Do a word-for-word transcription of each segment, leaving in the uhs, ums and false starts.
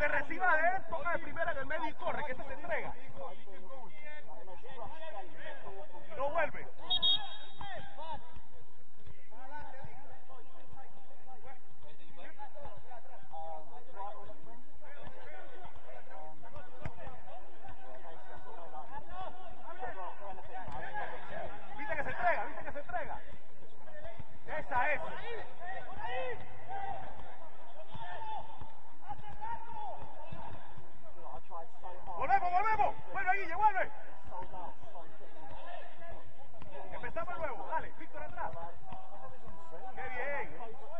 Donde reciba de él, ponga de primera en el medio y corre, que este se entrega. Y no vuelve. Viste que se entrega, viste que se entrega. Esa es. Volvemos, volvemos. Vuelve, Guille, vuelve. Empezamos luego. Dale, Víctor atrás. Qué bien.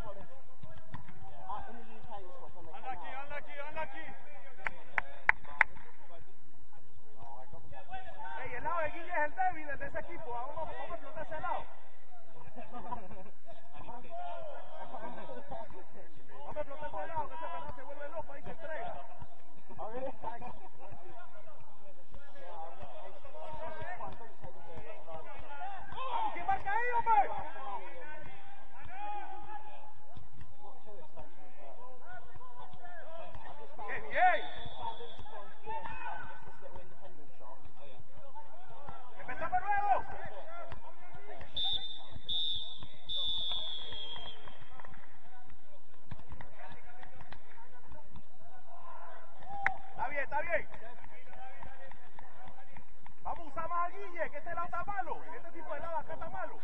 Anda aquí, anda aquí, anda aquí. Ey, el lado de Guille es el débil de ese equipo. Vamos, vamos a explotar ese lado. Vamos a explotar ese lado, que ese perro se vuelve loco ahí se entrega. Vamos, ¿quién marca ahí, hombre? ¡Qué bien! ¡Empezamos luego! Está bien, está bien. Vamos a usar más a Guille, que este lado está malo. Este tipo de lado acá está malo.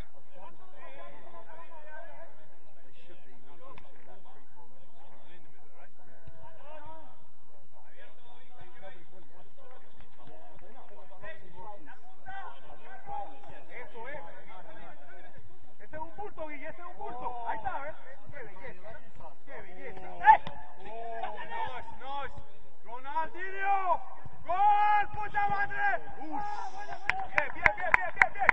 Eso es. Ese es un bulto, Guille, ese es un bulto. Ahí está, ¿ves? Qué belleza. Qué belleza. ¡Eh! Oh, nice, nice. Ronaldinho. ¡Gol, puta madre! Uy. Bien, bien, bien, bien, bien, bien.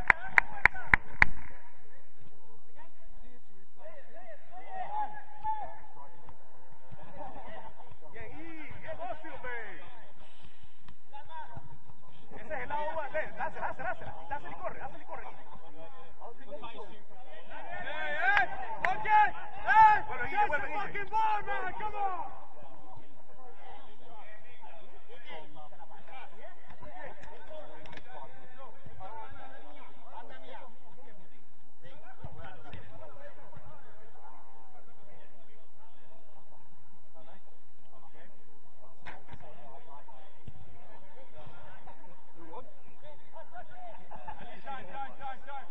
Bien, y negocio, hombre. Ese es el lado uno. Ven, dásela, dásela, dásela. Dásela y corre, dásela y corre. Hey, hey, okay, hey, Bueno, Guille, catch vuelve, the Guille. fucking ball, man, come on. Shine, shine, shine, shine.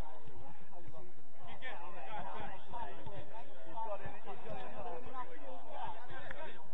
Kick it.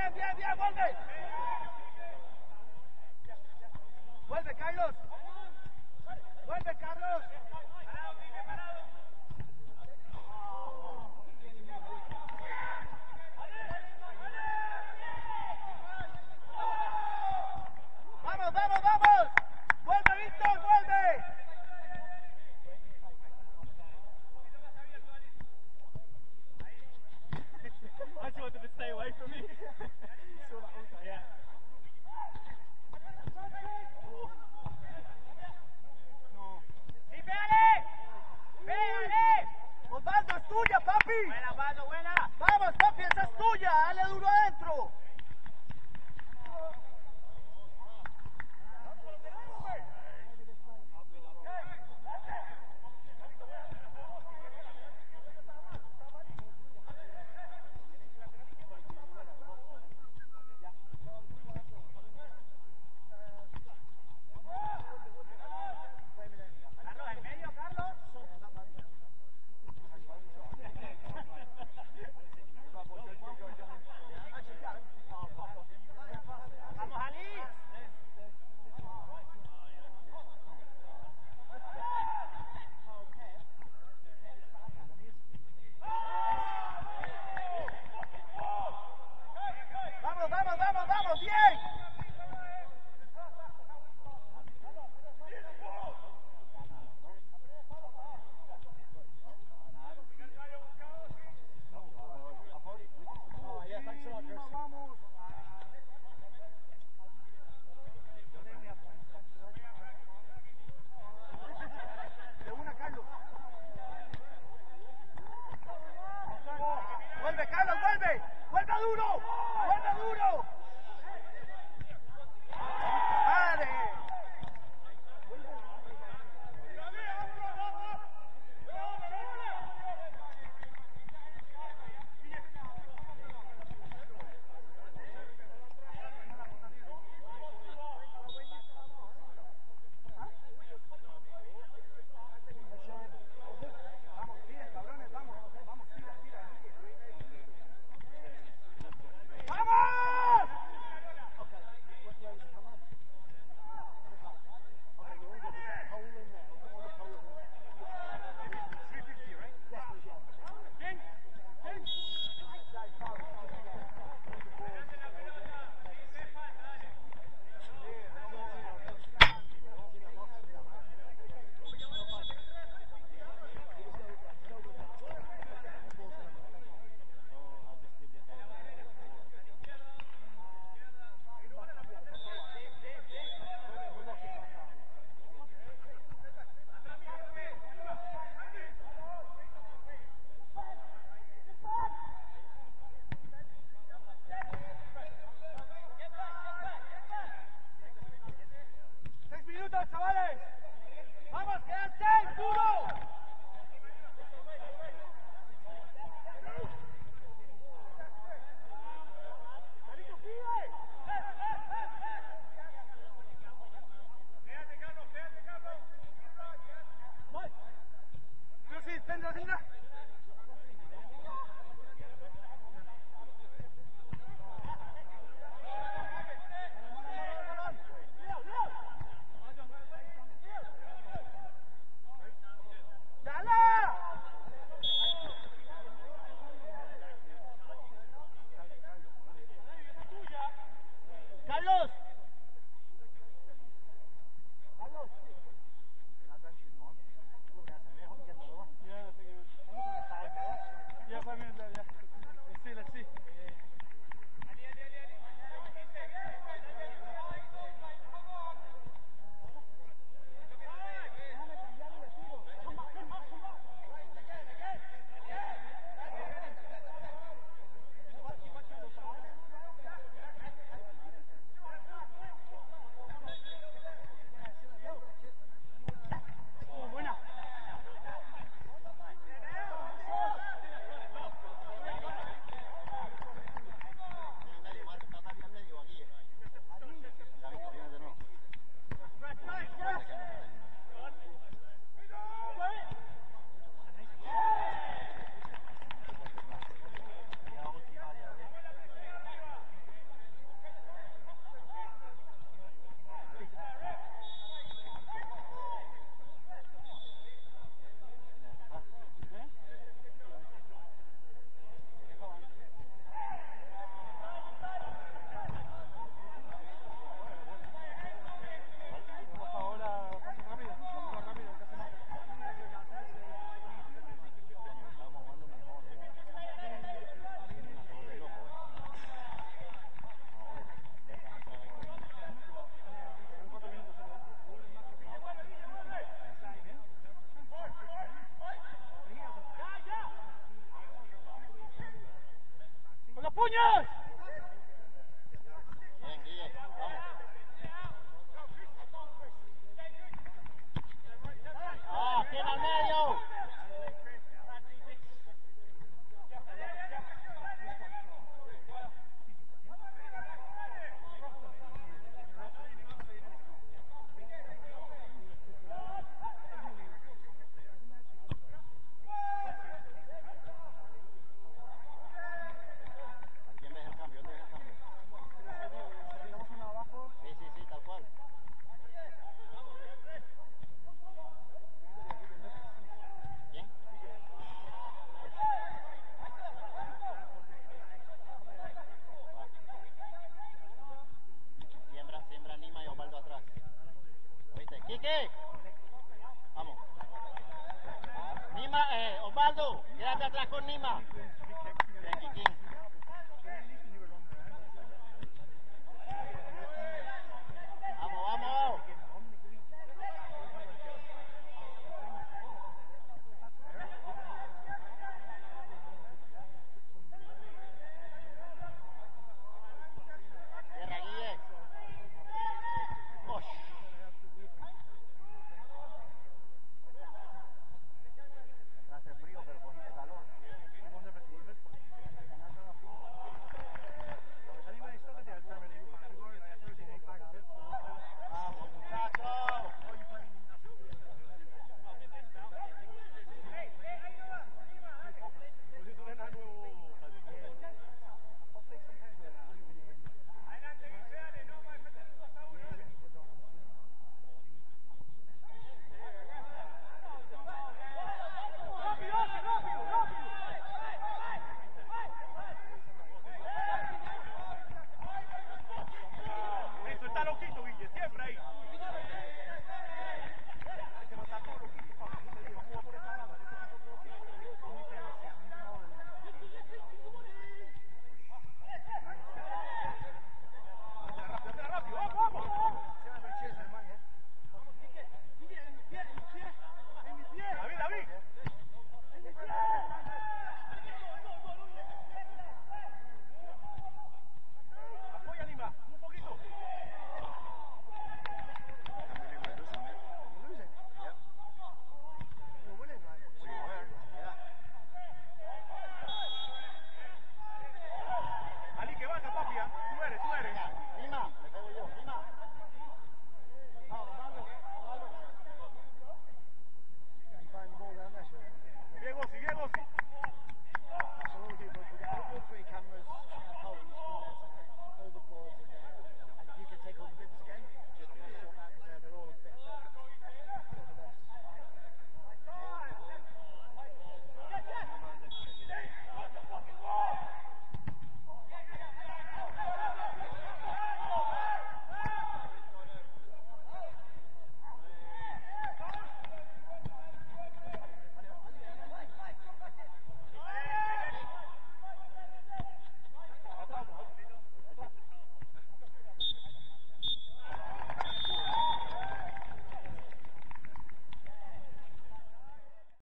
bien, bien, bien, vuelve. Vuelve, Carlos. Vuelve, Carlos. Vamos, vamos, vamos. Vuelve, Víctor, vuelve. I just wanted to stay away from me. Saw that also, yeah. No. ¡Sí, pégale! ¡Pégale! Osvaldo, es tuya, papi. Buena, Osvaldo, buena. Vamos, papi, esa es tuya. Dale duro adentro. Carlos, en medio, Carlos. Vamos, Ali. Vamos, vamos, vamos, vamos, bien. Oh, yeah, thanks a lot, Chris. Vamos. De una, Carlos. Vuelve, Carlos, vuelve. Vuelve duro. Vuelve duro. Vale. Vamos, tira, cabrones, vamos. Vamos, tira, tira. ¡Vamos! Seis minutos, chavales. Vamos, quedan seis, duro. Pero sí, tendrá, tendrá. Muñoz! Bien, Guille, vamos. Ah, aquí en el medio. ¿Quién deja el cambio? ¿Quién deja el cambio? Sí, sí, sí, tal cual. ¿Quién? Siembra, siembra Nima y Osvaldo atrás. ¿Viste? ¡Quique! Vamos. Nima, eh, Osvaldo, quédate atrás con Nima.